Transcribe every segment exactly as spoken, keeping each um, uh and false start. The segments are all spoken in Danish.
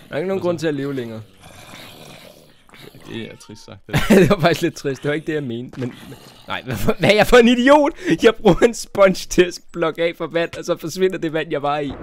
Der er ikke nogen grund til at leve længere. Det er trist sagt. Det var faktisk lidt trist. Det var ikke det, jeg mente. Men, men nej, hvad, for, hvad er jeg for en idiot? Jeg bruger en sponge til at blokke af for vand, og så forsvinder det vand, jeg var i.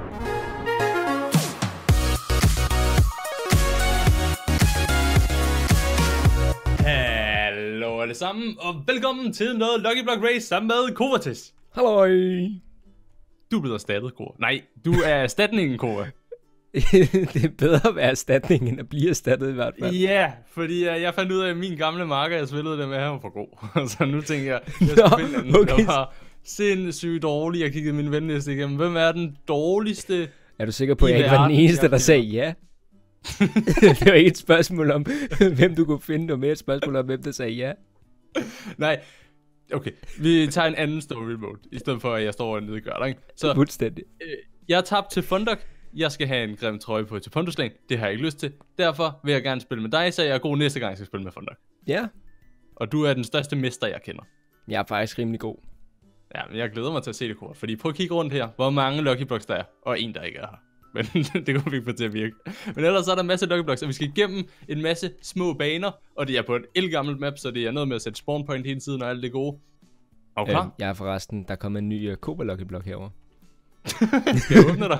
Hallo alle sammen, og velkommen til noget Lucky Block Race sammen med Kovatis. Halløj. Du er blevet erstattet, Kova. Nej, du er erstatningen, Kova. Det er bedre at være erstatning, end at blive erstattet i hvert fald. Ja, fordi uh, jeg fandt ud af, at min gamle marker, jeg spillede det med, han var for god. Så nu tænker jeg, jeg skal Nå, finde en, okay. der var sindssygt dårlig. Jeg kiggede min venliste igennem. Hvem er den dårligste? Er du sikker på, at jeg ikke var den eneste, der sagde ja? Det var ikke et spørgsmål om, hvem du kunne finde. Det var mere et spørgsmål om, hvem der sagde ja. Nej, okay. Vi tager en anden story mode, i stedet for, at jeg står og nedgør dig. Så fuldstændig. Øh, jeg er tabt til Fundok. Jeg skal have en grim trøje på til Pondusland. Det har jeg ikke lyst til. Derfor vil jeg gerne spille med dig, så jeg er god næste gang, jeg skal spille med Fundok. Ja. Og du er den største mester, jeg kender. Jeg er faktisk rimelig god. Ja, men jeg glæder mig til at se det, Kort. Fordi prøv at kigge rundt her, hvor mange Lucky Blocks der er. Og en, der ikke er her. Men det kommer vi ikke få til at virke. Men ellers er der en masse Lucky Blocks, og vi skal igennem en masse små baner. Og det er på et elgammelt map, så det er noget med at sætte spawn point hele tiden og alt det gode. Er du klar? Øh, jeg er forresten, der kommer en ny uh, Cobra Lucky Block herover. Skal jeg åbne dig?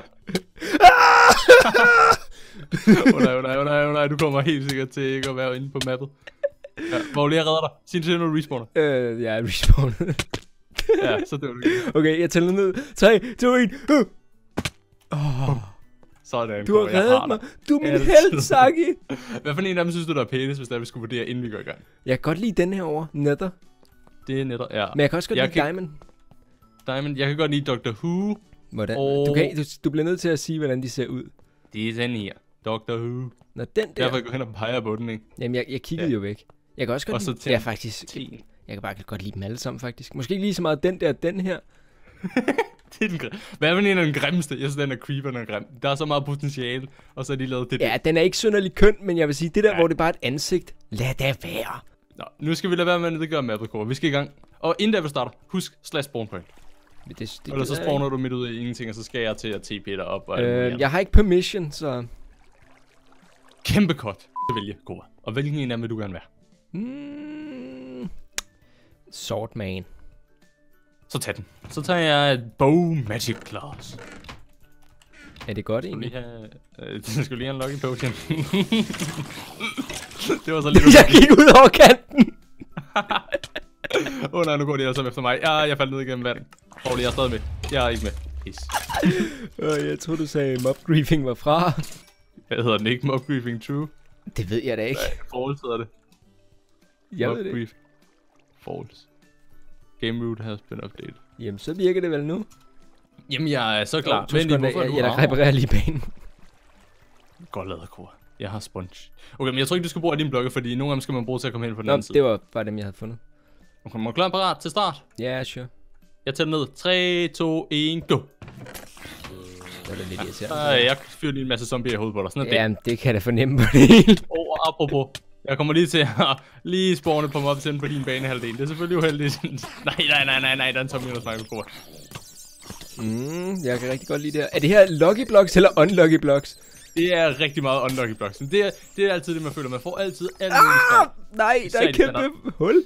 Åh nej, åh nej, åh nej, åh nej, du kommer helt sikkert til ikke at være inde på mappet. Ja, hvor vil jeg redde dig? Sig til, når du respawner. Øh, jeg er respawnet. Ja, så det var det. Okay, jeg tæller ned. tre, to, et. Uh. Oh. Sådan, du har reddet mig. Du er min held, Saki. Hvad for en af dem synes du, der er pænes, hvis der vi skulle vurdere, inden vi går i gang? Jeg kan godt lide den her over, Nether. Det er Nether, ja. Men jeg kan også godt jeg lide kan... Diamond. Diamond, jeg kan godt lide Doctor Who. Hvordan? Og... Du, kan, du, du bliver nødt til at sige, hvordan de ser ud. Det er den her. Doctor Who. Nå, den der. Derfor jeg går hen og peger på den, ikke? Jamen, jeg, jeg kiggede ja. jo væk. Jeg kan også godt og lide... Ja, faktisk... Ten. Jeg kan bare godt lide dem alle sammen, faktisk. Måske ikke lige så meget den der, den her. Det er den grim. Hvad er en af den grimmeste? Jeg synes, den er creeperen og grim. Der er så meget potentiale, og så er de lavet det Ja, der. den er ikke synderlig køn, men jeg vil sige, det der, ja. hvor det bare er et ansigt. Lad det være. Nå, nu skal vi lade være med at nedgøre mappet, Kåre. Vi skal i gang. Og inden der vi starter, husk slash spawn point. Det, det, det Eller så spawner du midt ud af ingenting, og så skal jeg til at T P dig op. Og øh, jeg har ikke permission, så... Kæmpe cut. Det vælge, Kåre. Og hvilken en af dem vil du gerne være? Mm, Swordman. Så tag den. Så tager jeg et Bow Magic Claws. Er det godt egentlig? Have, øh, det skulle lige have en Lucky Potion. Det var så lidt... Jeg gik ud over kanten! Åh oh, nej, nu går de altså efter mig. Ja, jeg faldt ned igennem vand. Åh, jeg er stadig med. Jeg er ikke med. Yes. øh, jeg troede, du sagde mob griefing var fra. Hvad hedder den ikke? Mob griefing true? Det ved jeg da ikke. Nej, false hedder det. Jeg mob ved det griefing. False. Game root has been updated. Jamen, så virker det vel nu. Jamen, jeg er så klar. Oh, men hvorfor jeg, jeg, jeg reparerer lige banen. Godt lavet, Kåre. Jeg har sponge. Okay, men jeg tror ikke, du skal bruge din blokke, fordi nogle af dem skal man bruge til at komme hen på den Nå, anden side. det var bare dem, jeg havde fundet. Okay, man er klar parat til start? Ja, yeah, sure. Jeg tæller ned. tre, to, et, go! Det var da lidt irriterende. Ja, jeg fyrer lige en masse zombier i hovedet på dig. Sådan ja, det. det kan jeg da fornemme på det hele. Og apropos, jeg kommer lige til at lige spawne på mobs ind på din banehalvdel. Det er selvfølgelig uheldigt. nej, nej, nej, nej, nej, der er en zombie, der snakker på. Mm, jeg kan rigtig godt lide det her. Er det her Lucky Blocks eller Unlucky Blocks? Det er rigtig meget Unlucky Blocks. Det er, det er altid det, man føler. Man får altid alt muligt ah, nej, der er et kæmpe hul.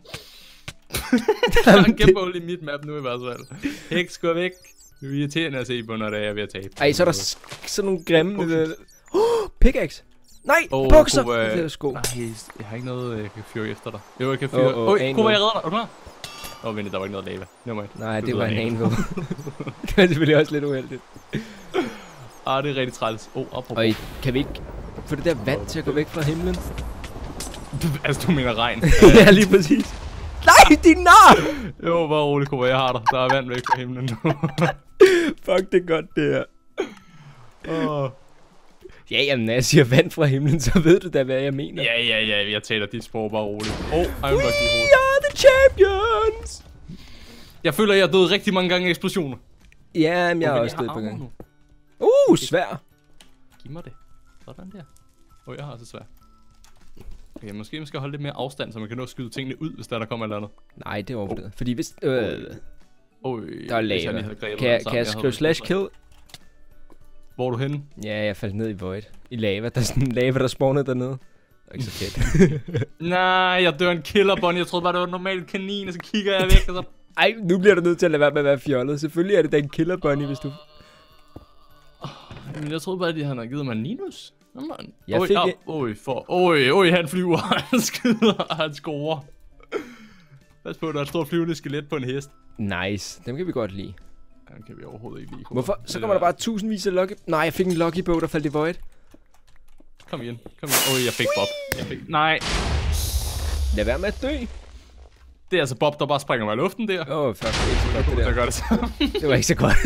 Der er en kæmpe hul i mit map nu i hvert fald. Hex, gå væk. Det er irriterende at se på, når jeg er ved at tabe. Ej, så er der sådan nogle grimme... Åh, oh, pickaxe! Nej, oh, bukser! Kuba, det er sko. Nej, jeg har ikke noget, jeg kan fyre efter dig. Jo, jeg kan fyre... Åh, oh, oh, Kuba, jeg redder dig. Er du klar? Åh, oh, vent, der var ikke noget lava. No, nej, det, det var en anvil. Det var selvfølgelig også lidt uheldigt. Ah, det er rigtig træls. Åh, oh, apropos. Og kan vi ikke få det der vand til at gå væk fra himlen? Du, altså, du mener regn. Ja, lige præcis. Nej, din nar! Jo, bare rolig, Kuba, jeg har dig. Der er vand væk fra himlen nu. Fuck, det er godt, det her. Åh. Oh. Ja, jamen, når jeg siger vand fra himlen, så ved du da, hvad jeg mener. Ja, ja, ja, jeg taler dit sprog bare roligt. Åh, oh, We are the champions! Jeg føler, jeg er død rigtig mange gange i eksplosioner. Ja, men jeg okay, er også død på gang. Nu. Uh, svær. Giv mig det. Sådan der. Åh, oh, jeg har så svær. Okay, måske man skal holde lidt mere afstand, så man kan nå at skyde tingene ud, hvis der, der kommer et eller andet. Nej, det er overvurderet. Oh. Fordi hvis... Øh, oh, der er lava. Kan jeg, kan jeg skrive slash kill? Hvor er du henne? Ja, jeg faldt ned i Void. I lava. Der er sådan en lava, der spawnede dernede. Det er ikke så fedt. Nej, jeg dør en killer bunny. Jeg troede bare, det var en normal kanin, og så kigger jeg væk, og så... Ej, nu bliver du nødt til at lade være med at være fjollet. Selvfølgelig er det da en killer bunny, hvis du... Men jeg troede bare, at han har givet mig en minus. Jeg Oj, fik ja, et- oj, for, oj, oj, han flyver, han skyder, og han scorer. Pas på, der er et stort flyvende skelet på en hest. Nice. Dem kan vi godt lide. Han kan vi overhovedet ikke lide. Hvorfor? Så kommer der bare tusindvis af lucky... Nej, jeg fik en lucky bow, der faldt i Void. Kom igen, kom igen. Oj, jeg fik Bob. Jeg fik... Nej, Lad være med at dø. det er altså Bob, der bare springer mig i luften der. Åh, oh, fuck. Det er ikke så godt, det Der der. gør det samme. Det var ikke så godt.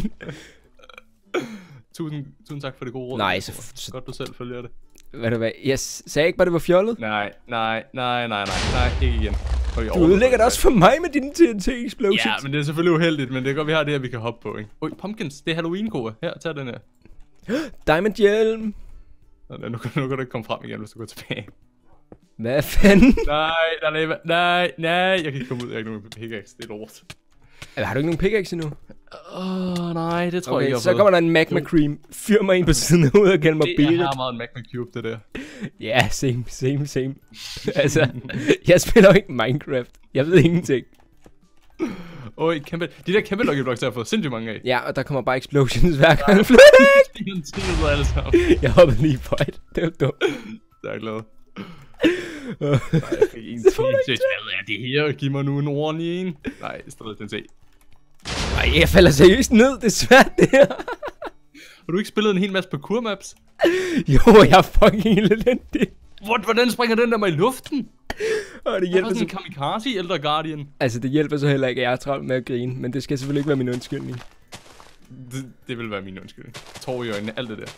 tusind, tusind tak for det gode råd. Nice. Så, Godt, du selv følger det. hvad du hvad? Jeg sagde ikke bare, det var fjollet. Nej, nej, nej, nej, nej, nej, ikke igen. Okay, Du ødelægger det også for mig med dine T N T explosions. Ja, men det er selvfølgelig uheldigt, men det er godt, vi har det her, vi kan hoppe på, ikke? Oj, pumpkins, det er Halloween-koe. Her, tag den her. Diamond hjelm. Nå, nu, kan, nu kan du ikke komme frem igen, hvis du går tilbage. Hvad fanden? Nej, der er lava. Nej, nej, jeg kan ikke komme ud. Jeg har ikke nogen pickaxe. Det er lort. Har du ikke nogen pickaxe endnu? Åh, oh, nej, det tror Okay, jeg ikke, så kommer der en magma cream. Fyr mig ind på siden af hovedet og kald mig Det Berit. er meget en magma cube, det der. Ja, same, same, same. Altså, jeg spiller jo ikke Minecraft. Jeg ved ingenting. Oj, kæmpe. De der kæmpe lucky blocks, der har fået sindssygt mange af. Ja, og der kommer bare explosions hver gang. De er en tid alle sammen. Jeg hoppede lige på et. Det var dumt. Jeg er glad. Nej, jeg fik en team. Hvad er det her? Giv mig nu en ordentlig en. Nej, stadig den se. Ej, jeg falder seriøst ned. Det er svært, det her. Har du ikke spillet en hel masse parkour maps? Jo, jeg er fucking elendig. What? Hvordan springer den der mig i luften? Og det Jeg hjælper var sådan så... en kamikaze i Elder Guardian. Altså, det hjælper så heller ikke, at jeg er travlt med at grine. Men det skal selvfølgelig ikke være min undskyldning. Det, det vil være min undskyldning. Tår i øjnene, alt det der.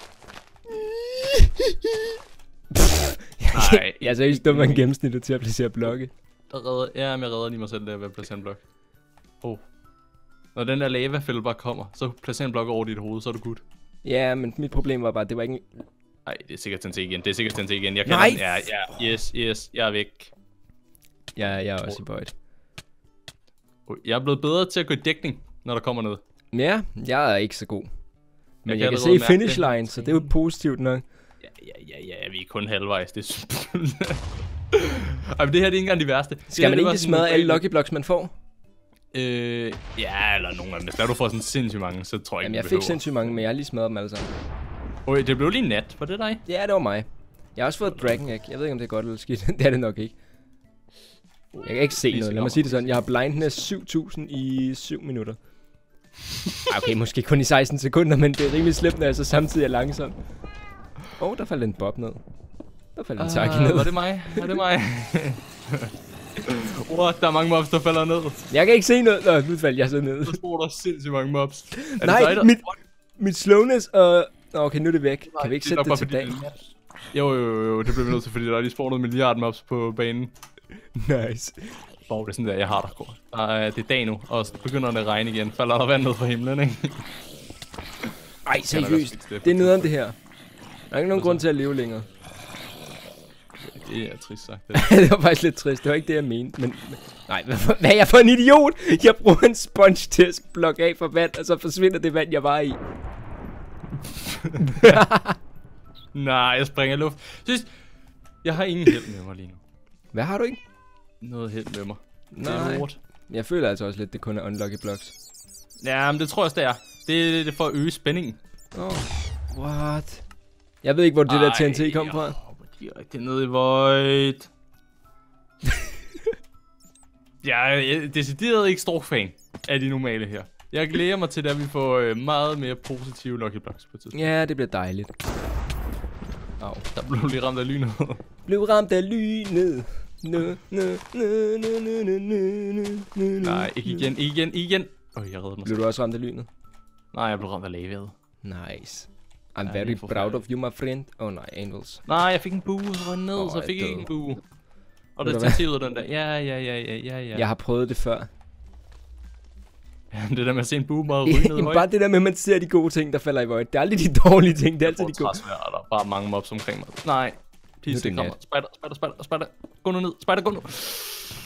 Nej, Jeg er seriøst dum en gennemsnittet til at placere blokke. Der redder, ja, men jeg redder lige mig selv der ved at placere en blok. Oh. Når den der lavafælde bare kommer, så placerer en blok over dit hoved, så er du good. Ja, men mit problem var bare, at det var ikke... Nej, det er sikkert den til igen. Det er sikkert den til igen. Jeg kan Nej! Den. Ja, ja, yes, yes, jeg er væk. Ja, jeg er også i bøjt. Oh, jeg er blevet bedre til at gå i dækning, når der kommer noget. Ja, jeg er ikke så god. Men Jeg jeg, kan jeg kan se allerede mærke finish det. line, så det er jo positivt nok. Ja, ja, ja, ja, vi er kun halvvejs. Det er simpelthen... Ej, men det her det er ikke engang de værste. Skal det man her, det var ikke sådan smadre nogle alle regler- lucky blocks, man får? Øh, ja, eller nogle af dem. Hvis der du får sådan sindssygt mange, så tror jeg Jamen, ikke, jeg du fik behøver. sindssygt mange, men jeg har lige smadret dem alle sammen. Oj, det blev lige nat. Var det dig? Ja, det var mig. Jeg har også fået Dragon Egg. Jeg ved ikke, om det er godt eller skidt. Det er det nok ikke. Jeg kan ikke se Lige noget. Lad kommer. mig sige det sådan. Jeg har blindness syv tusind i syv minutter. Ej, okay, måske kun i seksten sekunder, men det er rimelig slemt, når jeg så samtidig er langsom. Åh, oh, der faldt en bob ned. Der faldt en taki ned. Var det mig? Var det mig? What? Der er mange mobs, der falder ned. Jeg kan ikke se noget. Nå, nu faldt jeg så ned. Der står der sindssygt mange mobs. Er det Nej, dig, der- mit, mit slowness og... Nå, okay, nu er det væk. Kan vi ikke Det er nok sætte bare det fordi, tilbage? Jo, jo, jo, jo, det bliver vi nødt til, fordi der er lige spawnet en milliard mobs på banen. Nice. Hvor det er sådan der, jeg har dig, går. Uh, det er dag nu, og så begynder det at regne igen. Falder der vand ned fra himlen, ikke? Ej, Kan der seriøst. godt ske det. Det er nederen det her. Der er ikke nogen grund til at leve længere. Det er trist sagt. Det. Det var faktisk lidt trist. Det var ikke det, jeg mente. Men, men nej, hvad, for- hvad er jeg for en idiot? Jeg bruger en sponge til at blokke af for vand, og så forsvinder det vand, jeg var i. Nej, jeg springer i luft. Synes, jeg har ingen held med mig lige nu. Hvad har du ikke? Noget held med mig. Det Nej. er lort. Jeg føler altså også lidt, det kun er unlucky blocks. Ja, men det tror jeg også, det er. Det er det er for at øge spændingen. Oh, what? Jeg ved ikke, hvor det der T N T kom fra. Jeg hopper direkte ned i Void. Jeg er decideret ikke stor fan af de normale her. Jeg glæder mig til, at vi får øh, meget mere positive Lucky Blocks på et tidspunkt. Ja, det bliver dejligt. Au. Der blev lige ramt af lynet. Blev ramt af lynet. Nø, nø, nø, nø, nø, nø, nø, nø, nø, Nej, ikke igen, ikke igen, ikke igen. Øj, jeg redder mig Blev selv. du også ramt af lynet? Nej, jeg blev ramt af lavaet. Nice. I'm Ja, det er very forfærdeligt. proud of you, my friend. Oh nej, Angels. Nej, jeg fik en bue, så var jeg ned, Åh, så fik jeg jeg ikke en døde. bue. Og Ved det du er hvad? til den der. Ja, ja, ja, ja, ja, ja. Jeg har prøvet det før. Det der med at se en bue meget ryge ned i Jamen, højt. bare det der med, at man ser de gode ting, der falder i void. Det er aldrig de dårlige ting, det er altid de gode. Træsvær, og der er bare mange mobs omkring mig. Nej. Please, det det kommer. nat. Spider, spider, spider, spider. Gå nu ned. Spider, gå nu.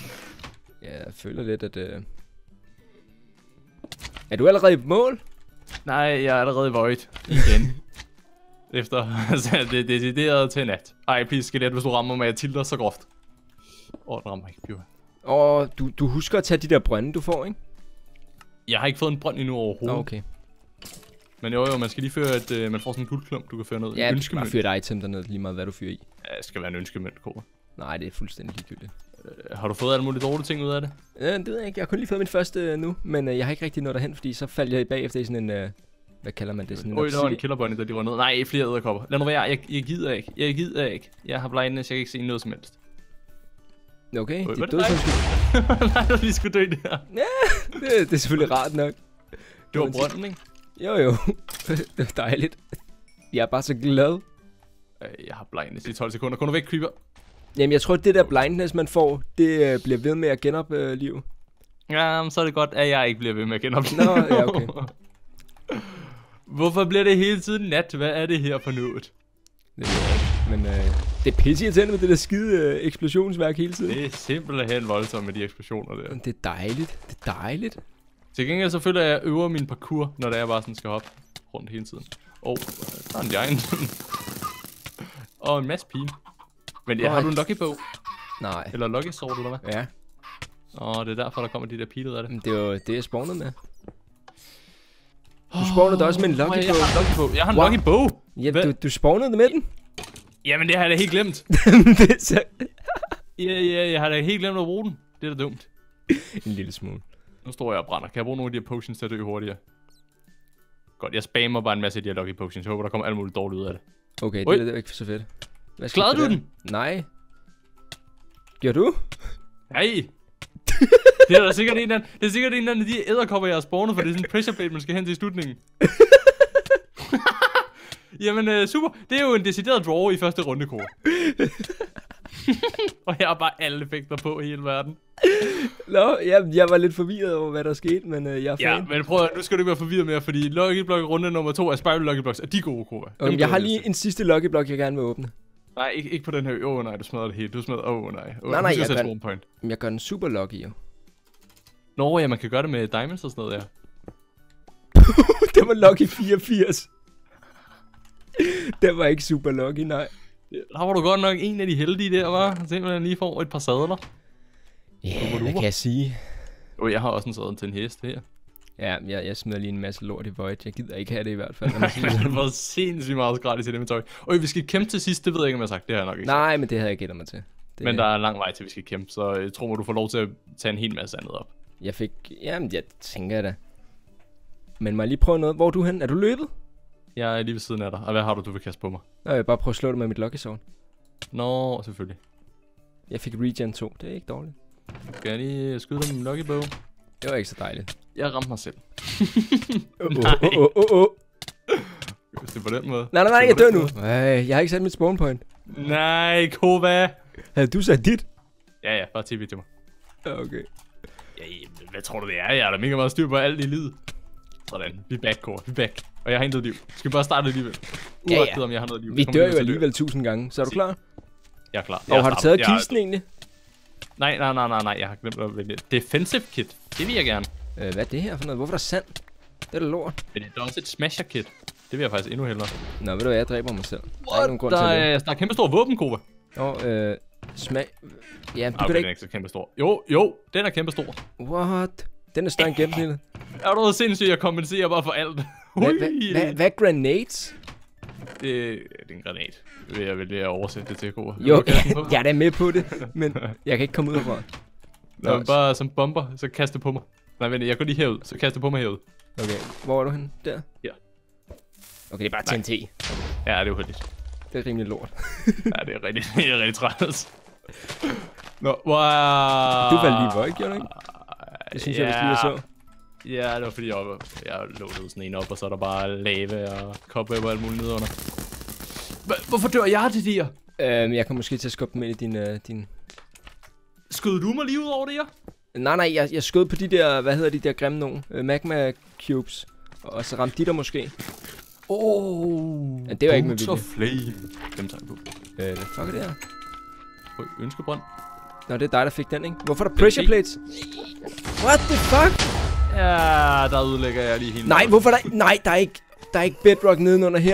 Ja, jeg føler lidt, at... Uh... Er du allerede i mål? Nej, jeg er allerede i Void. Igen. Efter, altså, det er decideret til nat. Ej, please, skelet, hvis du rammer mig, jeg tilter så groft. Åh, oh, den rammer ikke, pure. Og du, du husker at tage de der brønde, du får, ikke? Jeg har ikke fået en brønd endnu overhovedet. Okay. Men jo, jo, man skal lige føre et, øh, man får sådan en guldklump, du kan føre ned. Ja, du skal bare fyre et item dernede, lige meget hvad du fyrer i. Ja, det skal være en ønskemønt, Kåre. Nej, det er fuldstændig ligegyldigt. Øh, har du fået alle mulige dårlige ting ud af det? Ja, det ved jeg ikke. Jeg har kun lige fået min første øh, nu, men øh, jeg har ikke rigtig nået derhen, fordi så faldt jeg bagefter i sådan en, øh, hvad kalder man det? Sådan en Øj, der var en killerbunny, der de var ned. Nej, flere edderkopper. Lad nu være, jeg, jeg gider ikke. Jeg gider ikke. Jeg har blindness, jeg kan ikke se noget som helst. Okay, Øj, de er det døde som skyld. Nej, der lige skulle dø der. Ja, det, det er selvfølgelig rart nok. Det var brønden, ikke? Jo jo, det var dejligt. Jeg er bare så glad. Jeg har blindness i tolv sekunder. Kun du væk, creeper. Jamen, jeg tror, at det der blindness, man får, det øh, bliver ved med at genoplive. Øh, ja, så er det godt, at jeg ikke bliver ved med at genoplive. Nå, ja, okay. Hvorfor bliver det hele tiden nat? Hvad er det her for noget? Det ved jeg ikke. Men øh, det er pisseirriterende med det der skide øh, eksplosionsværk hele tiden. Det er simpelthen voldsomt med de eksplosioner der. Det er dejligt. Det er dejligt. Til gengæld så føler jeg, at jeg øver min parkour, når det er bare sådan skal hoppe rundt hele tiden. Åh, oh, der er en giant. Og en masse pile. Men ja, har du en lucky bow? Nej. Eller lucky sword, eller hvad? Ja. Åh, det er derfor, der kommer de der pile ud af det. Det er jo det, jeg spawnede med. Du spawnede da også med en lucky bow. Jeg har en lucky bow. Jeg har en wow. lucky bow. Ja, du, du spawnede med den? Jamen, det har jeg da helt glemt. Det er så... Ja, ja, jeg har da helt glemt at bruge den. Det er da dumt. En lille smule. Nu står jeg og brænder. Kan jeg bruge nogle af de her potions til at dø hurtigere? Godt, jeg spammer bare en masse af de her lucky potions. Jeg håber, der kommer alt muligt dårligt ud af det. Okay, det er ikke så fedt. Klarede du den? Nej. Gjorde du? Nej. Det er da sikkert en af, det er sikkert en af de edderkopper, jeg har spawnet, for det er sådan en pressure plate, man skal hen til i slutningen. Jamen, uh, super. Det er jo en decideret draw i første runde, Kåre. Og jeg har bare alle effekter på i hele verden. Nå, jeg, jeg var lidt forvirret over, hvad der skete, men uh, jeg er fan. Ja, men prøv at, nu skal du ikke være forvirret mere, fordi Lucky Block runde nummer to er Spiral Lucky Blocks, og de er gode, Kåre. Okay, jeg har lige en sidste Lucky Block, jeg gerne vil åbne. Nej, ikke, ikke på den her. Åh oh, nej, du smadrer det helt. Du smadrer, åh oh, nej. Oh, nej, nej, jeg gør, den, point. jeg gør den super lucky, jo. Nå, ja, man kan gøre det med diamonds og sådan noget, ja. Det var lucky fireogfirs. Det var ikke super lucky, nej. Der var du godt nok en af de heldige der, var. Simpelthen lige får et par sadler. Ja, yeah, hvad kan jeg sige? Åh, oh, jeg har også en sadel til en hest her. Ja, jeg, jeg smider lige en masse lort i Void. Jeg gider ikke have det i hvert fald. Det var sindssygt meget gratis i det med tøj. Og vi skal kæmpe til sidst, det ved jeg ikke, om jeg har sagt. Det har jeg nok ikke sagt. Nej, men det havde jeg gættet mig til. Det... Men der er en lang vej til, vi skal kæmpe, så jeg tror, du får lov til at tage en hel masse andet op. Jeg fik... Jamen, jeg tænker da. Men må jeg lige prøve noget? Hvor er du hen? Er du løbet? Jeg er lige ved siden af dig. Og hvad har du, du vil kaste på mig? Nå, jeg vil bare prøve at slå dig med mit Lucky Sword. Nå, selvfølgelig. Jeg fik Regen to. Det er ikke dårligt. Skal jeg lige skyde dig med min Lucky Bow? Det var ikke så dejligt. Jeg ramte mig selv. Åh, åh, åh, åh. Hvis det er på den måde. Nej, nej, nej, jeg dør nu. Ej, jeg har ikke sat mit spawn point. Nej, Kova. Havde du sat dit? Ja, ja, bare tv til mig. Okay. Ja, hvad tror du det er? Jeg er da mega meget styr på alt i livet. Sådan, vi er back, Kåre. Vi er back. Og jeg har intet liv. Skal vi bare starte alligevel? Uagtet, ja, ja. om jeg har noget liv. Vi dør jo alligevel tusind gange. Så er du klar? Jeg er klar. Og jeg har du taget jeg... kisten egentlig? Nej, nej, nej, nej, nej. Jeg har glemt at vælge. Defensive kit. Det vil jeg gerne. Øh, hvad er det her for noget? Hvorfor er der sand? Det er da lort. Men der er også et smasher kit. Det vil jeg faktisk endnu hellere. Nå, ved du hvad? Jeg dræber mig selv. What? Der er, nogen grund der, til er, der er kæmpe stor våben, Kova. Nå, øh... Smag... Ja, du okay, kan ikke... ikke... den er ikke så kæmpe stor. Jo, jo, den er kæmpe stor. What? Den er større end gennemsnittet. Er du noget sindssygt, jeg kompenserer bare for alt. Hvad er grenades? Det, det er en granat. Det vil jeg vælge at oversætte det til, Kova. Jo, jeg er da med på det, men jeg kan ikke komme ud herfra. Nå, bare som bomber, så kast det på mig. Nej, vent, jeg går lige herud, så kast det på mig herud. Okay, hvor er du henne? Der? Ja. Okay, det er bare T N T. Ja, det er uheldigt. Det er rimelig lort. Ja, det er rigtig, det er rigtig træt. Nå, wow. Du faldt lige Void, gjorde du ikke? Det synes ja. jeg, vi lige så. Ja, det var fordi, jeg, jeg låtede sådan en op, og så er der bare lava og cobweb og alt muligt nedenunder. Hvorfor dør jeg til de her? Øhm, jeg kan måske til at skubbe dem ind i din... Øh, din... Skød du mig lige ud over det her? Nej, nej, jeg, jeg skød på de der, hvad hedder de der grimme nogen? Øh, magma cubes. Og så ramte de der måske. Oh, ja, det var ikke med vilje. Flame. Dem tager jeg på. Øh, hvad fuck er det her? Øj, ønskebrønd. Nå, det er dig, der fik den, ikke? Hvorfor er der pressure plates? What the fuck? Ja, der udlægger jeg lige helt. Nej, hvorfor der ikke? Nej, der er ikke, der er ikke bedrock nedenunder her.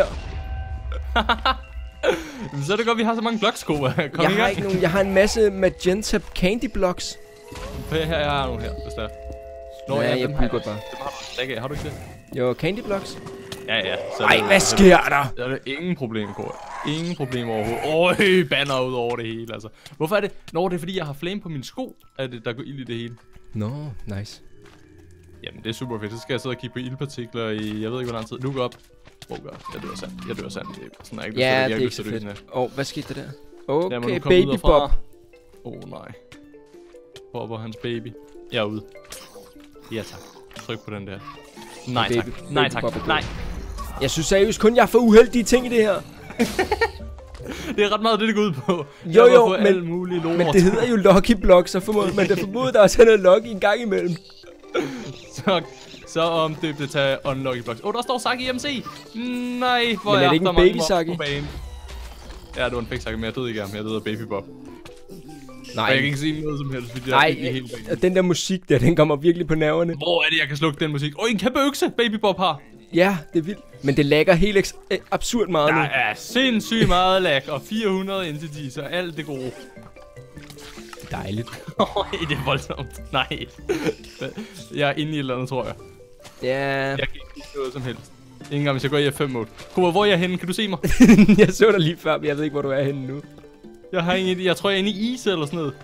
Så er det godt, vi har så mange blocks, Koba. Kom Jeg i har gang. ikke nogen. Jeg har en masse magenta candy blocks. Her, her, jeg har nogle her, hvis der er. Nå, ja, jeg dem har bygger bare. Dem har du ikke af, har du ikke det? Jo, candy blocks. Ja, ja. Så Ej, det, hvad så sker der? Så er det ingen problem, Koba. Ingen problem overhovedet. Øj, banner ud over det hele, altså. Hvorfor er det? Nå, det er fordi, jeg har flame på min sko, at det, der går ild i det hele. Nå, no, nice. Jamen, det er super fedt. Så skal jeg sidde og kigge på ildpartikler i, jeg ved ikke, hvor lang tid. Look op. Oh god, jeg dør sandt. Jeg dør sandt. Det er sådan, jeg ikke Ja, det, det er ikke så fedt. Åh, oh, hvad skete der der? Okay, ja, baby Bob. Åh, oh, nej. Bob og hans baby. Jeg er ude. Ja, tak. Tryk på den der. Nej, baby, tak. baby Nej, tak. Bob Nej. Jeg synes seriøst kun, jeg får uheldige ting i det her. Det er ret meget det, det går ud på. Jo, jeg jo, men, mulige men det hedder jo Lucky Blocks, så formoder man, det formoder der også er noget Lucky en gang imellem. så, så om det bliver taget Unlucky Blocks. Åh, oh, der står Saki M C. Nej, hvor men er det ikke en baby Saki? Ja, det var en fake Saki, men jeg døde ikke af ham. Jeg døde af Baby Bob. Nej. Og jeg kan ikke sige noget som helst, fordi Nej, jeg er helt jeg, den der musik der, den kommer virkelig på nerverne. Hvor er det, jeg kan slukke den musik? Åh, oh, en kæmpe økse, Baby Bob har. Ja, det er vildt. Men det lagger helt øh, absurd meget der nu. Der er sindssygt meget lag, og fire hundrede entities, og alt det gode. Dejligt. Åh, det er voldsomt. Nej. Jeg er inde i et eller andet, tror jeg. Ja. Jeg kan ikke sige noget som helst. Ingen gang, hvis jeg går i F fem mode. Koba, hvor er jeg henne? Kan du se mig? Jeg så dig lige før, men jeg ved ikke, hvor du er henne nu. Jeg har ingen, jeg tror, jeg er inde i is eller sådan noget.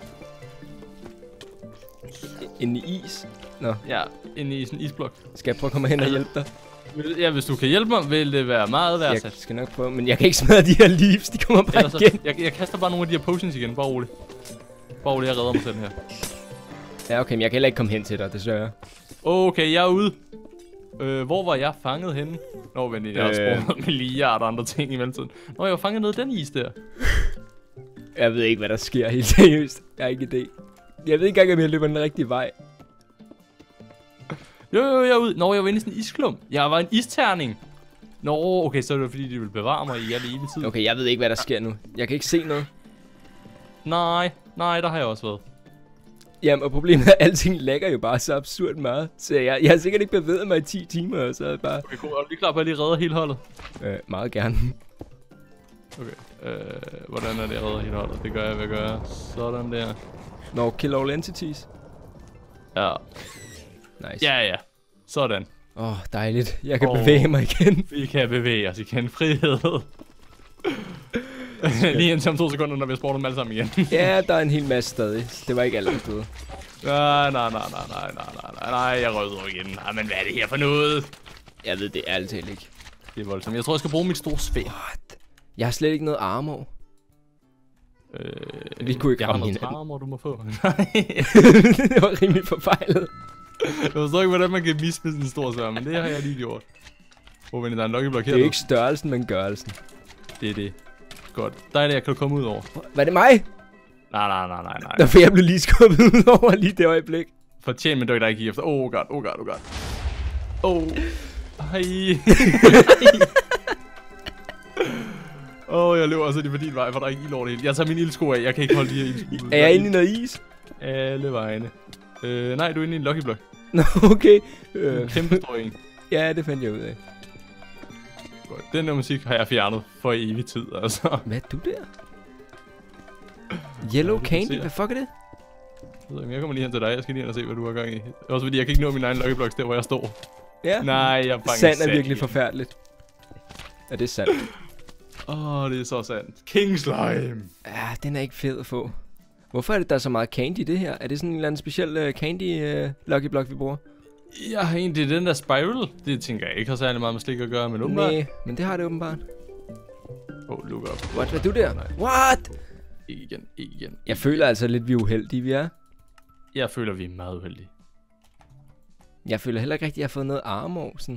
Inde i is? Nå. Ja, inde i sådan en isblok. Skal jeg prøve at komme hen og hjælpe dig? Ja, hvis du kan hjælpe mig, vil det være meget værdsat. Jeg skal nok prøve, men jeg kan ikke smadre de her leaves, de kommer bare Ellers, igen. Jeg, jeg kaster bare nogle af de her potions igen, bare roligt. Bare roligt, jeg redder mig selv her. Ja, okay, men jeg kan heller ikke komme hen til dig, desværre. Okay, jeg er ude. Øh, hvor var jeg fanget henne? Nå, men jeg har øh... sprunget milliarder andre ting i mellemtiden. Nå, jeg var fanget ned i den is der. Jeg ved ikke, hvad der sker, helt seriøst. Jeg har ikke idé. Jeg ved ikke engang, om jeg løber den rigtige vej. Jo, jo, jeg er ude. Nå, jeg var inde i sådan en isklump. Jeg var en isterning. Nå, okay, så er det fordi, de vil bevare mig i alle evig tid. Okay, jeg ved ikke, hvad der sker nu. Jeg kan ikke se noget. Nej, nej, der har jeg også været. Jamen, og problemet er, at alting lægger jo bare så absurd meget. Så jeg, jeg har sikkert ikke bevæget mig i ti timer, og så er det bare... Okay, cool. Er du lige klar på, at jeg lige redder hele holdet? Øh, meget gerne. Okay, øh, hvordan er det, jeg redder hele holdet? Det gør jeg, hvad gør jeg? Sådan der. Nå, kill all entities. Ja. Nice. Ja, ja. Sådan. Åh, oh, dejligt. Jeg kan oh, bevæge mig igen. Vi kan bevæge os igen. Frihed. Lige indtil om to sekunder, når vi har spurgt dem alle sammen igen. Ja, der er en hel masse stadig. Det var ikke alle, der døde. Nej, nej, nej, nej, nej, nej, nej, nej, nej, jeg rød over igen. Nej, men hvad er det her for noget? Jeg ved det ærligt talt ikke. Det er voldsomt. Jeg tror, jeg skal bruge mit store sværd. What? Jeg har slet ikke noget armor. Øh, vi kunne ikke ramme hinanden. Jeg har noget armor, du må få. Nej. Det var rimelig forfejlet. Jeg forstår ikke, hvordan man kan misse med sådan en stor sværd, men det har jeg lige gjort. Hvor oh, der er en lucky block her. Det er ikke størrelsen, men gørelsen. Det er det. Godt. Der er det, jeg kan komme ud over. Hvad er det mig? Nej, nej, nej, nej, nej. Derfor jeg blev lige skubbet ud over lige det øjeblik. Fortjent, men du er ikke efter. Oh god, oh god, oh god. Oh. Hej. Åh, oh, jeg løber også lige på din vej, for der er ikke ild over det hele. Jeg tager min ildsko af, jeg kan ikke holde de her ildsko. Er jeg inde i noget is? Alle vejene. Øh, nej, du er inde i en lucky block. Nå, okay. Øh. Kæmpe stor en. Ja, det fandt jeg ud af. Godt. Den der musik har jeg fjernet for evig tid, altså. Hvad er du der? Yellow ja, Candy? Hvad fuck er det? Jeg, jeg kommer lige hen til dig, jeg skal lige hen og se, hvad du har gang i. Også fordi jeg kan ikke nå min egen lucky blocks der, hvor jeg står. Ja. Nej, jeg er bange. Sand er virkelig forfærdeligt. Ja, det er sandt. Åh, oh, det er så sandt. King Slime. Ja, den er ikke fed at få. Hvorfor er det, der er så meget candy i det her? Er det sådan en eller anden speciel uh, candy uh, lucky block, vi bruger? Jeg har egentlig den der spiral. Det tænker jeg ikke har særlig meget med slik at gøre, men åbenbart. Nej, men det har det åbenbart. Åh, oh, look up. What, hvad er du der? Nej. What? Ikke igen, ikke igen. Jeg føler altså lidt, vi er uheldige, vi er. Jeg føler, vi er meget uheldige. Jeg føler heller ikke rigtig, at jeg har fået noget armor, sådan.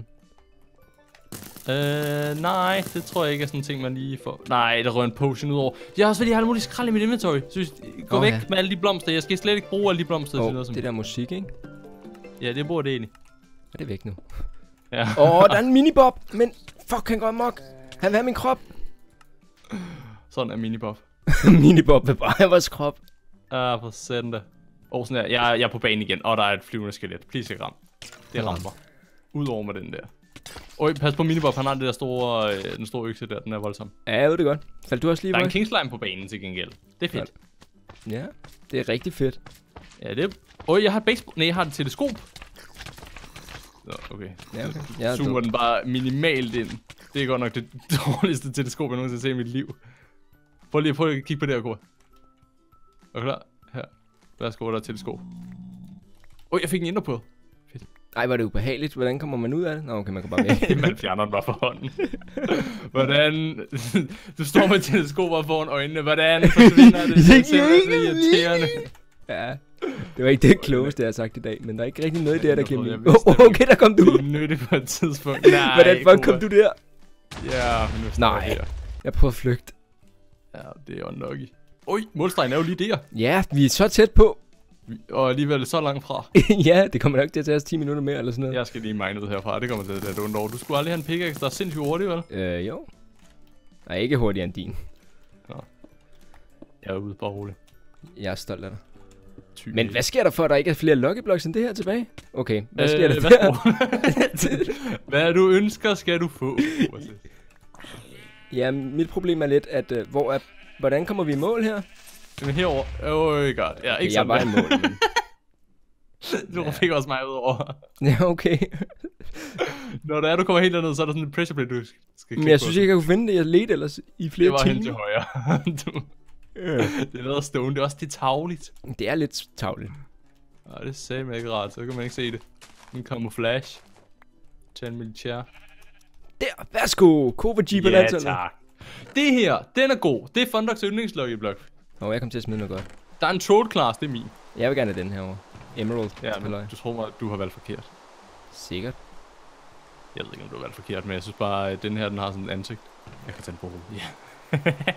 Øh, nej, det tror jeg ikke er sådan en ting, man lige får. Nej, der rører en potion ud over. Jeg har også fordi, jeg har alle mulige skrald i mit inventory. Så gå oh, væk ja. med alle de blomster. Jeg skal slet ikke bruge alle de blomster. Oh, til noget, som det der musik, ikke? Ja, det bruger det egentlig. Er det væk nu? Ja. Åh, oh, der er en minibob, men fuck, han går amok. Han vil have min krop. Sådan er minibob. Minibob vil bare have vores krop. Ah, for satan da. Og sådan her. Jeg, jeg er på banen igen, og der er et flyvende skelet. Please ikke ram. Det rammer. Udover med den der. Øj, pas på Minibob, han har det der store, øh, den store økse der, den er voldsom. Ja, jeg ved det godt. Faldt du også lige Der er på? en Kingslime på banen til gengæld. Det er fedt. Ja, det er rigtig fedt. Ja, det er... Øj, jeg har et baseball... Nej, jeg har et teleskop. Nå, okay. Ja, okay. Jeg Zoomer den bare minimalt ind. Det er godt nok det dårligste teleskop, jeg nogensinde har set i mit liv. Prøv lige, prøv lige at kigge på det her, Kåre. Er du klar? Her. Værsgo, der er et teleskop. Øj, jeg fik en inderpå. Fedt. Ej, var det ubehageligt. Hvordan kommer man ud af det? Nå, okay, man kan bare med. Man fjerner den bare for hånden. Hvordan... Du står med teleskoper foran øjnene. Hvordan forsvinder det? Det er simpelthen irriterende. Ja, det var ikke det klogeste, jeg har sagt i dag. Men der er ikke rigtig noget i det, der giver Jeg mig. vidste, Oh, okay, der kom du. Det er nyttigt på et tidspunkt. Nej, Hvordan fuck kom du der? Ja, men nu står Nej, jeg her. jeg prøver at flygte. Ja, det er unlucky. Oj, målstregen er jo lige der. Ja, vi er så tæt på. Og alligevel så langt fra. Ja, det kommer nok til at tage os ti minutter mere eller sådan noget. Jeg skal lige mine ud herfra, det kommer til at tage et ondt over. Du skulle aldrig have en pickaxe, der er sindssygt hurtigt, vel? Øh, jo. Nej, ikke hurtigere end din. Nå. Jeg er ude, bare roligt. Jeg er stolt af dig. Ty. Men hvad sker der for, at der ikke er flere Lucky Blocks end det her tilbage? Okay, hvad Øh, sker der hvad der? Hvad du ønsker, skal du få. Ja, mit problem er lidt, at uh, hvor er, hvordan kommer vi i mål her? Men herover. Oh my god. Ja, ikke Okay, jeg sådan. var i mål, men... Du Ja. fik også mig ud over. Ja, okay. Når der er, du kommer helt derned, så er der sådan en pressure plate, du skal kigge Men jeg på. synes ikke, jeg kunne finde det. Jeg ledte ellers i flere Det var timer. hen til højre. du. Øh. Det er noget at stående. Det er også det er tagligt. Det er lidt tavligt. Nej, det sagde mig ikke rart, så kan man ikke se det. En camouflage. Tag en militær. Der, værsgo. Kova Jeep og Ja, landsholdet. tak. Det her, den er god. Det er Fundogs yndlingslucky-blok. Åh, jeg kom til at smide noget godt. Der er en Troll Class, det er min. Jeg vil gerne have den her over. Emerald. Ja, men halløj. du tror mig, du har valgt forkert. Sikkert. Jeg ved ikke, om du har valgt forkert, men jeg synes bare, at den her, den har sådan et ansigt. Jeg kan tage den på hovedet. Ja.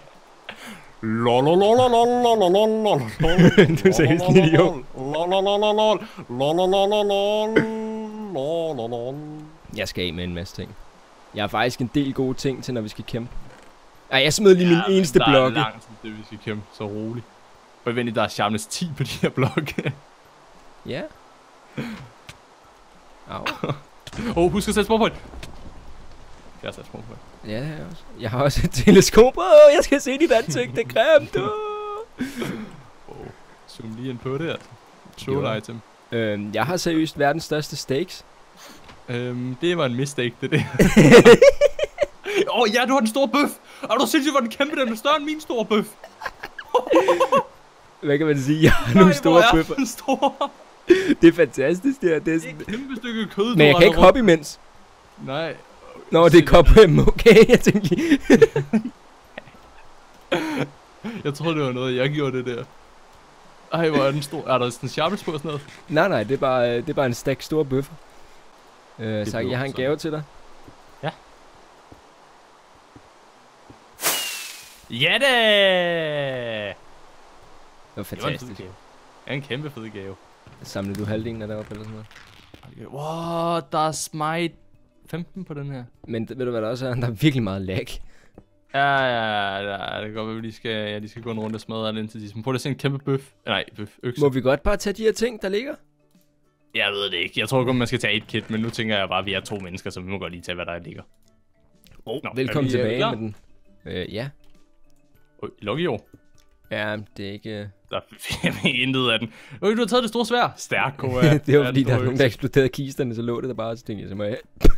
Du sagde sådan en idiot. Jeg skal af med en masse ting. Jeg har faktisk en del gode ting til, når vi skal kæmpe. Ej, jeg smed lige min men eneste der blokke. er langt til det, vi skal kæmpe, så roligt. Og venlig, der er sharpness ti på de her blokke. Ja. Au. Åh, oh, husk at sætte småpoint. Jeg har sat småpoint. Ja, det har jeg også. Jeg har også et teleskop. Åh, jeg skal se dit ansigt. Det er grimt. Åh. Oh, zoom lige ind på det, altså. Troll Jo. item. Øhm, jeg har seriøst verdens største steaks. Øhm, det var en mistake, det der. Åh, oh, ja, du har den store bøf. Er du sindssygt, hvor den kæmpe, den er større end min store bøf. Hvad kan man sige? Jeg har nogle store bøffer. Den store. Det er fantastisk, det her. Det er Det er sådan... et kæmpe stykke kød, Men jeg kan ikke hoppe imens. Nej. Nå, det er cobweb. Okay, jeg tænkte lige. Jeg troede, det var noget, jeg gjorde det der. Ej, hvor er den stor. Er der sådan en sharpness på og sådan noget? Nej, nej, det er bare, det er bare en stak store bøffer. Øh, så blev jeg har en sådan. gave til dig. Ja da! Det var Det var en fed fantastisk. gave. Ja, en kæmpe fed gave. Samlede du halvdelen af det op eller sådan noget? Wow, der er smite femten på den her. Men ved du hvad der også er? Der er virkelig meget lag. Ja, ja, ja, det kan godt være, at vi lige skal, ja, de skal gå en runde og smadre alt indtil de... Men prøv at se en kæmpe bøf. Nej, bøf, økse. Må vi godt bare tage de her ting, der ligger? Jeg ved det ikke. Jeg tror kun, man skal tage et kit, men nu tænker jeg bare, at vi er to mennesker, så vi må godt lige tage, hvad der ligger. Oh, Nå, velkommen er vi, tilbage klar? med den. Øh, ja. Øj, Lucky jo. Ja, det er ikke... øh, Der er intet af den. Øj, du har taget det store svær. Stærk, Kåre. det var Ja, fordi, den der er store nogen, der eksploderede kisterne, så lå det der bare, så tænkte jeg, så må jeg...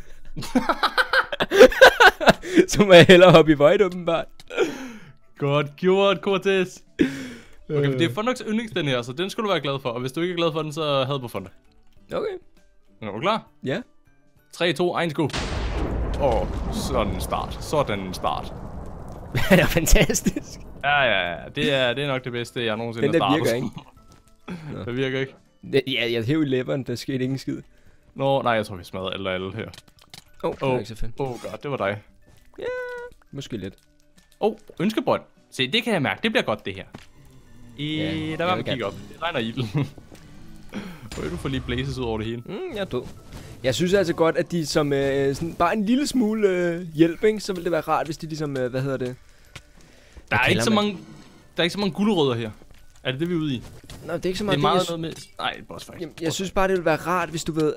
så må jeg hellere hoppe i void, åbenbart. Godt gjort, Cortez. Okay, Øh. men det er Fundogs yndlings, den her, så den skal du være glad for. Og hvis du ikke er glad for den, så had på Fundog. Okay. Er du klar? Ja. tre, to, et, go. Åh, oh, sådan en start. Sådan en start. det er fantastisk. Ja, ja, ja. Det er, det er nok det bedste, jeg nogensinde Den der har startet. virker ikke. Det virker ikke. Det, ja, jeg hæv i leveren, der skete ingen skid. Nå, nej, jeg tror, vi smadrer alle alle her. Åh, oh, det var ikke så fedt. Åh, oh god, det var dig. Ja, måske lidt. Åh, oh, ønskebrønd. Se, det kan jeg mærke. Det bliver godt, det her. I, Ja, der jeg var man vil kigge op. Det regner ild. Øj, du får lige blazes ud over det hele. Mm, jeg er død. Jeg synes altså godt, at de som øh, sådan, bare en lille smule øh, hjælp, ikke? Så ville det være rart, hvis de ligesom, øh, hvad hedder det? Der er Hvad ikke så kalder mange, der er ikke så mange gulerødder her. Er det det, vi er ude i? Nå, det er ikke så Det meget er meget jeg, noget med... Nej, boss faktisk. jeg, jeg synes bare, det ville være rart, hvis du ved, at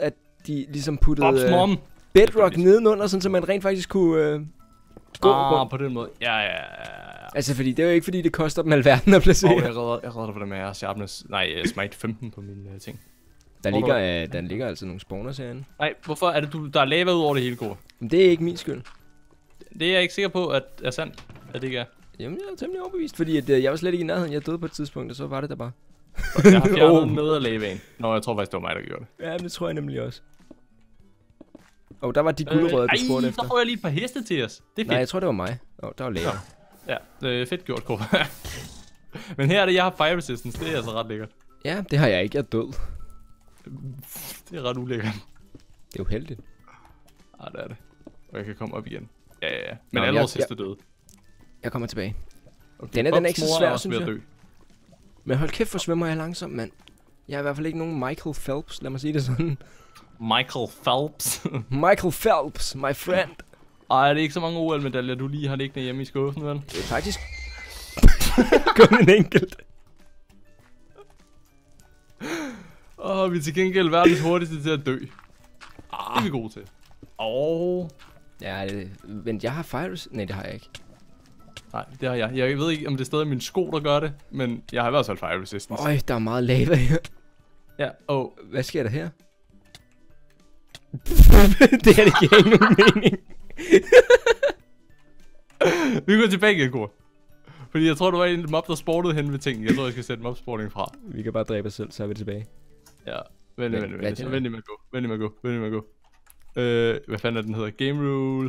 de ligesom puttede Bob's mom. uh, bedrock nedenunder, sådan så man rent faktisk kunne uh, gå ah, rundt. på den måde. Ja, ja, ja. Altså, fordi det er jo ikke, fordi det koster dem alverden at placere. Åh, oh, jeg redder, jeg redder dig for det med, jeg har sharpness. Nej, uh, smite femten på mine uh, ting. Der ligger, uh, der ligger altså nogle spawners herinde. Nej, hvorfor er det, du, der er lava ud over det hele, Kåre? Men det er ikke min skyld. Det er jeg ikke sikker på, at er sandt, at det ikke er. Jamen, jeg er temmelig overbevist, fordi at, uh, jeg var slet ikke i nærheden. Jeg døde på et tidspunkt, og så var det der bare. Jeg har fjernet oh. noget af lavaen. Nå, jeg tror faktisk, det var mig, der gjorde det. Ja, men det tror jeg nemlig også. Og oh, der var de guldrødder, øh, du spurgte efter. så får jeg lige et par heste til os. Det er fedt. Nej, jeg tror, det var mig. Åh, oh, der var lava. Ja, det er fedt gjort, Kåre. Men her er det, jeg har fire resistance. Det er altså ret lækkert. Ja, det har jeg ikke. Jeg er død. Det er ret ulækkert. Det er uheldigt. Ah, det er det. Og jeg kan komme op igen. Ja, ja, ja. Men Nå, alle jeg, vores heste jeg, døde. Jeg kommer tilbage. Okay, Den er, den er ikke så svær, synes jeg. dø. Men hold kæft, hvor svømmer jeg langsomt, mand. Jeg er i hvert fald ikke nogen Michael Phelps, lad mig sige det sådan. Michael Phelps. Michael Phelps, my friend. Ej, er det ikke så mange O L-medaljer, du lige har liggende hjemme i skuffen, vel? Det er faktisk kun en enkelt. Åh, oh, vi er til gengæld verdens hurtigste til at dø. Ah. Det er vi gode til. Åh. Oh. Ja, det, men jeg har fire... Nej, det har jeg ikke. Nej, det har jeg. Jeg ved ikke, om det er stadig min sko, der gør det, men jeg har i hvert fald fire resistance. Øj, der er meget lava her. Ja, og... Hvad sker der her? Det her, det giver ikke nogen mening. Vi går tilbage igen, Kåre. Fordi jeg tror, du var en mob, der sportede hen ved ting. Jeg tror, jeg skal sætte mob-sporting fra. Vi kan bare dræbe os selv, så er vi tilbage. Ja, vent lige, vent lige, vent lige. Vent lige med at gå. Vent lige med at gå. Vent lige med at gå. Øh, hvad fanden er den hedder? Game rule.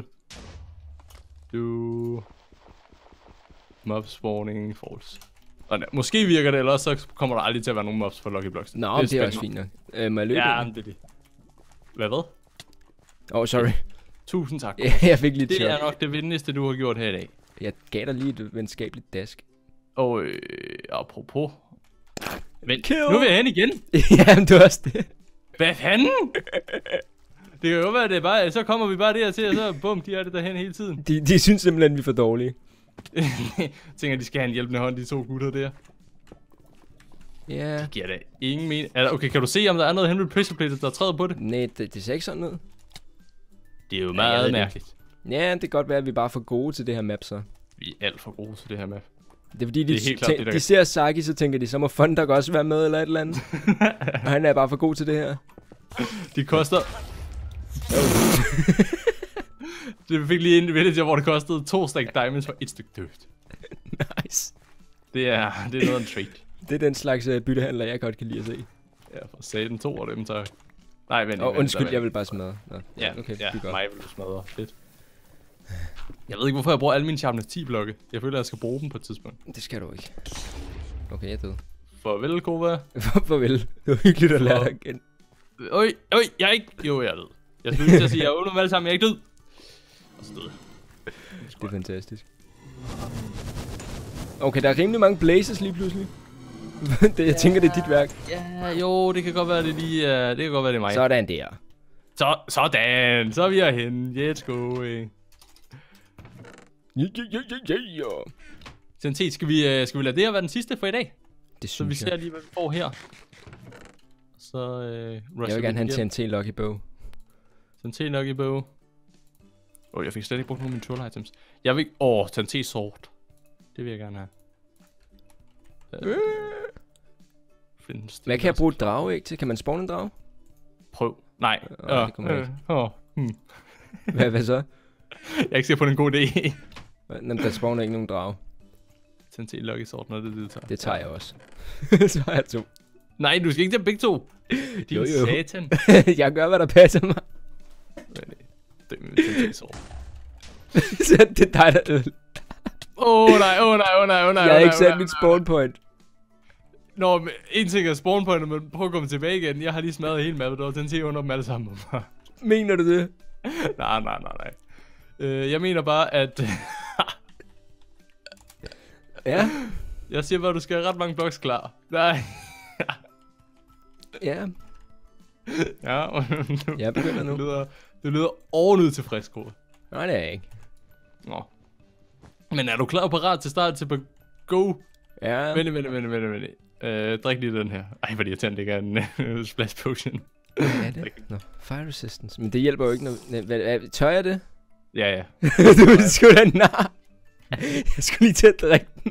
Du... Mob spawning false. Og nej, måske virker det, eller så kommer der aldrig til at være nogen mobs for Lucky Blocks. Nå, det er, det er også fint nok. Øh, må jeg løbe? Ja, det er det. Hvad hvad? Åh, oh, sorry. Tusind tak. Ja, jeg fik lidt Det chok. er nok det vigtigste, du har gjort her i dag. Jeg gav dig lige et venskabeligt dask. Og øh, apropos... Men Kill. nu vil jeg hen igen. Jamen, du er også det. Hvad fanden? Det kan jo være, det er bare... Så kommer vi bare der til, og så bum, de er det derhen hele tiden. De, de synes simpelthen, vi er for dårlige. Jeg tænker, de skal have en hjælpende hånd, de to gutter der. Ja. Yeah. Det giver da ingen mening. Okay, kan du se, om der er noget hen ved pressure plate, der træder på det? Nej, det, det ser ikke sådan ud. Det er jo meget ja, mærkeligt. Ja, det kan godt være, at vi bare er for gode til det her map, så. Vi er alt for gode til det her map. Det er fordi, de, det er klart, de ser Saki, så tænker de, så må Fondak også være med, eller et eller andet. Og han er bare for god til det her. De koster... Det fik lige en villager, hvor det kostede to stack diamonds for et stykke dødt. Nice. Det er, det er noget af en trade. Det er den slags uh, byttehandler, jeg godt kan lide at se. Ja, for satan to af dem, så... Nej, vent. Åh, oh, undskyld, jeg vil bare smadre. Nå, ja, okay, ja, det er mig vil du smadre. Fedt. Jeg ved ikke, hvorfor jeg bruger alle mine sharpness ti blokke. Jeg føler, jeg skal bruge dem på et tidspunkt. Det skal du ikke. Okay, jeg er død. Farvel, Kova. Farvel. Det var hyggeligt at lære dig igen. Øj, øj, jeg er ikke... Jo, jeg er død. Jeg skulle lige til at sige, jeg er under dem alle sammen, jeg er ikke død. Og så død. Det er fantastisk. Okay, der er rimelig mange blazes lige pludselig. det, jeg ja, tænker, det er dit værk. Ja, jo, det kan godt være, det lige uh, det kan godt være, det er mig. Sådan der. Så, sådan. Så er vi herhen. Let's go. Yeah, yeah, yeah, yeah, yeah. T N T, skal vi, uh, skal vi lade det her være den sidste for i dag? Det så vi ser jeg. lige, hvad vi får her. Så, uh, jeg vil gerne have en T N T Lucky Bow. T N T Lucky Bow. Åh, oh, jeg fik slet ikke brugt nogle af mine troll items. Jeg vil... Åh, oh, T N T Sword. Det vil jeg gerne have. Uh, øh. Hvad kan jeg bruge et drageæg til? Kan man spawne en drage? Prøv. Nej. Øh, øh, det kommer øh, øh, hmm. hvad, hvad så? Jeg er ikke sikker på, en god idé. Jamen, der spawner ikke nogen drage. T N T Lucky Sword, når det er det, du tager. Det tager jeg også. Så har jeg to. Nej, du skal ikke tage begge to. Din jo, jo. satan. Jeg gør, hvad der passer mig. Det er min T N T Sword. Så det er dig, der øl. Åh oh, nej, åh oh, nej, åh oh, nej, åh oh, nej. Jeg har oh, ikke nej, sat oh, mit spawn point. Nå, men en ting er spawn point, men prøv at komme tilbage igen. Jeg har lige smadret hele mappet, og den ser under dem alle sammen. Mener du det? nej, nej, nej, nej. Uh, jeg mener bare, at... ja? Jeg siger bare, at du skal have ret mange blocks klar. Nej. ja. Ja, du, jeg begynder nu. Du lyder, du lyder overnydt tilfreds, Kåre. Nej, det er jeg ikke. Nå. Men er du klar og parat til start til go? Ja. Vente, vente, vente, vente, vente. Øh, drik lige den her. Ej, hvor irriterende, det ikke er en uh, splash potion. Hvad er det? Nå, fire resistance. Men det hjælper jo ikke, når... Hvad, hvad, tør jeg det? Ja, ja. Du er sgu da nar. Jeg skulle lige til at drikke den.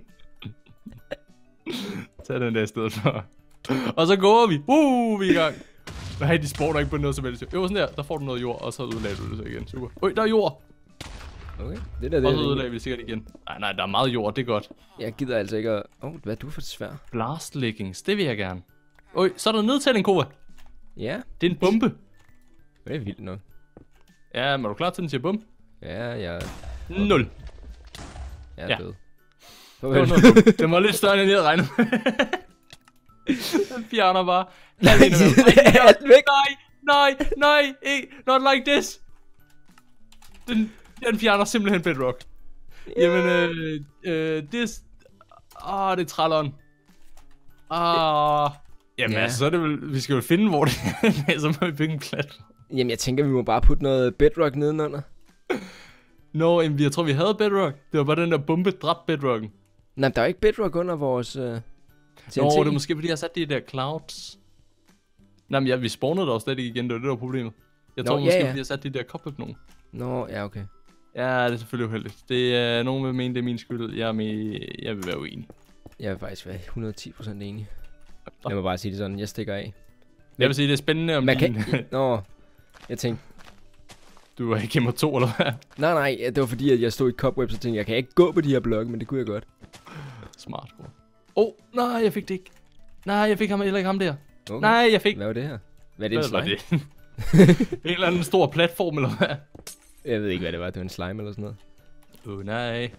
Tag den der i stedet for. Og så går vi. Uh, vi er i gang. Nej, de spawner ikke på noget som helst. Jo, sådan der. Der får du noget jord, og så udlader du det så igen. Super. Øj, der er jord. Okay, det der, det og så udlader vi det sikkert igen. Nej, nej, der er meget jord. Det er godt. Jeg gider altså ikke at... Åh, oh, hvad er du for svær? Blast leggings. Det vil jeg gerne. Øj, så er der nedtælling, Kova. Ja. Det er en bombe. Det er vildt nok. Ja, men er du klar til den siger bombe? Ja, jeg... Nul. Jeg er ja. død. Det var, noget, den var lidt større, end jeg havde regnet med. Den fjerner bare. Alt væk. Nej, nej, nej, ikke. Not like this. Den, den fjerner simpelthen bedrock. Jamen, øh, øh, this... Åh, oh, det er trælleren. Ah, jamen ja. Altså, så er det vel... Vi skal jo finde, hvor det er, så må vi bygge en klat. Jamen, jeg tænker, vi må bare putte noget bedrock nedenunder. Nå, no, jeg tror, vi havde bedrock. Det var bare den der bombe dræbte bedrocken. Nej, der er ikke bedrock under vores... Uh, Nå, no, det er måske, fordi jeg har sat de der clouds. Nej, men ja, vi spawnede der jo slet ikke igen. Det var det, der var problemet. Jeg Nå, tror måske, ja, ja. fordi jeg har sat de der cobweb nogen. Nå, ja, okay. Ja, det er selvfølgelig uheldigt. Det er nogen vil mene, det er min skyld. Jeg, er med, jeg vil være uenig. Jeg vil faktisk være hundrede og ti procent enig. Jeg må bare sige det sådan, jeg stikker af. Jeg vil sige, det er spændende om man din... kan... Nå, jeg tænkte... Du er ikke mod to, eller hvad? Nej, nej, det var fordi, at jeg stod i cobweb, så tænkte jeg, kan ikke gå på de her blokke, men det kunne jeg godt. Smart, bro. Åh, oh, nej, jeg fik det ikke. Nej, jeg fik ham heller ikke ham der. Okay. Nej, jeg fik... Hvad var det her? Hvad er det, hvad en slime? Det? En eller anden stor platform, eller hvad? Jeg ved ikke, hvad det var. Det var en slime eller sådan noget. Åh, oh, nej.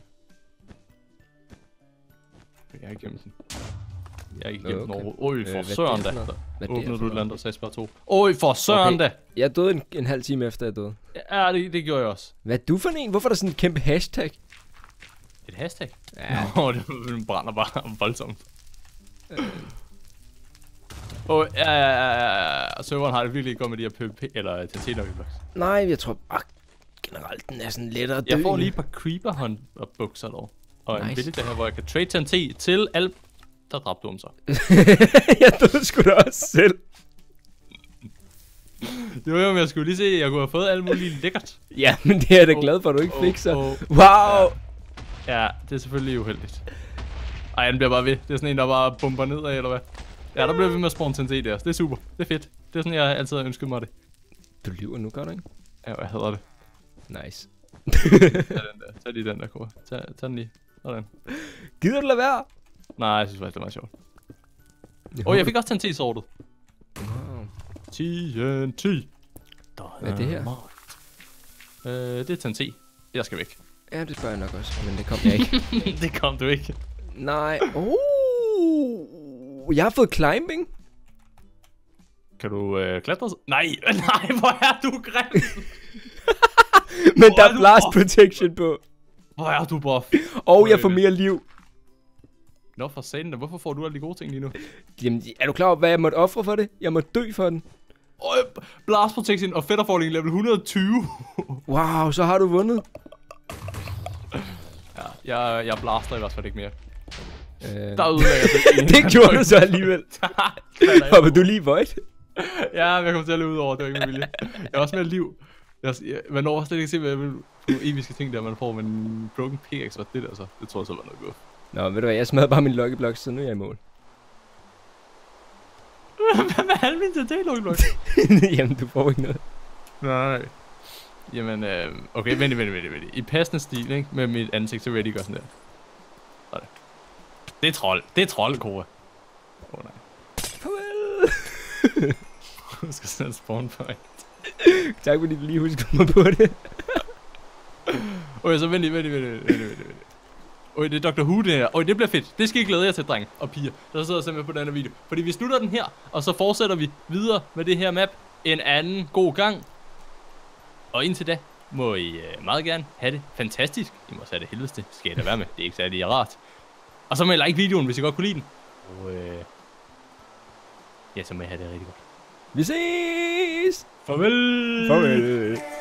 Jeg er ikke gemt den. Jeg er ikke gemt den overhovedet. Øj, for øh, søren da. Åbnede du et eller andet og sagde bare to. Øj, for søren okay. da. Jeg døde en, en halv time efter, jeg døde. Ja, det, det gjorde jeg også. Hvad er du for en? Hvorfor er der sådan et kæmpe hashtag? Et hashtag? Ja. Nå, det brænder bare voldsomt. Åh, oh, ja, ja, ja, ja. Serveren har det virkelig ikke godt med de her PvP, eller T N T-loggeblocks. Nej, jeg tror bare generelt, den er sådan lettere døende. Jeg får lige et par creeper hånd og bukser dog. Og nice. En billede der her, hvor jeg kan trade T N T til alt. Der dræbte du ham så. Jeg døde sgu da også selv. Det var jo, men jeg skulle lige se, at jeg kunne have fået alt muligt lækkert. Ja, men det er jeg da glad for, at du ikke fik så. Oh, oh. Wow! Ja. Ja, det er selvfølgelig uheldigt. Ej, den bliver bare ved. Det er sådan en, der bare bomber nedad, eller hvad? Ja, der bliver vi med at spawn T N T der. Det er super. Det er fedt. Det er sådan, jeg altid har ønsket mig det. Du lyver nu, gør du ikke? Ja, jeg hader det. Nice. Tag den der. Tag lige den der, Kåre. Tag, tag den lige. Sådan. Gider du lade være? Nej, jeg synes faktisk, det var meget sjovt. Åh, oh, jeg fik også T N T-sortet. Wow. T N T. Hvad er det her? Øh, det er T N T. Jeg skal væk. Ja, det spørger jeg nok også, men det kom jeg ikke. Det kom du ikke. Nej. Oh, jeg har fået climbing. Kan du øh, klatre? Nej, nej, hvor er du grim. Men hvor der er blast protection på. Hvor er du buff? Og jeg får mere liv. Nå for satan, hvorfor får du alle de gode ting lige nu? Jamen, er du klar over, hvad jeg måtte ofre for det? Jeg måtte dø for den. Øj, blast protection og fætterfordring level et hundrede og tyve. Wow, så har du vundet. Ja, jeg, jeg blaster i hvert fald ikke mere. Øh... Der ødelagde jeg det. Det gjorde du så alligevel. Hopper du lige void? Ja, jeg kommer til at løbe ud over, det var ikke med vilje. Jeg har også mere liv. Jeg, jeg, man når slet ikke se, hvad jeg vil. Nogle episke ting der, man får, men broken pickaxe og det der så. Det tror jeg så var noget godt. Nå, ved du hvad, jeg smadrer bare min lucky-block, så nu er jeg i mål. Hvad med alle mine T N T-lucky-block? Jamen, du får ikke noget. Nej, nej. Jamen, øh, okay, vent, vent, vent, vent. I passende stil, ikke? Med mit ansigt, så vil jeg lige gøre sådan der. Sådan. Det er trold. Det er trold, Kåre. Åh, oh, nej. Farvel. Du skal sådan spawn point. Tak fordi du lige husker mig på det. Okay, så vent lige, vent lige, vent lige, vent lige. Oj, det er doktor Who det her. Oj, det bliver fedt. Det skal I glæde jer til, drenge og piger, der sidder og ser med på denne video. Fordi vi slutter den her, og så fortsætter vi videre med det her map en anden god gang. Og indtil da må I øh, meget gerne have det fantastisk. I må have det helvedeste. Skal jeg da være med. Det er ikke særlig rart. Og så må I like videoen, hvis I godt kunne lide den. Og øh, ja, så må I have det rigtig godt. Vi ses! Farvel! Farvel!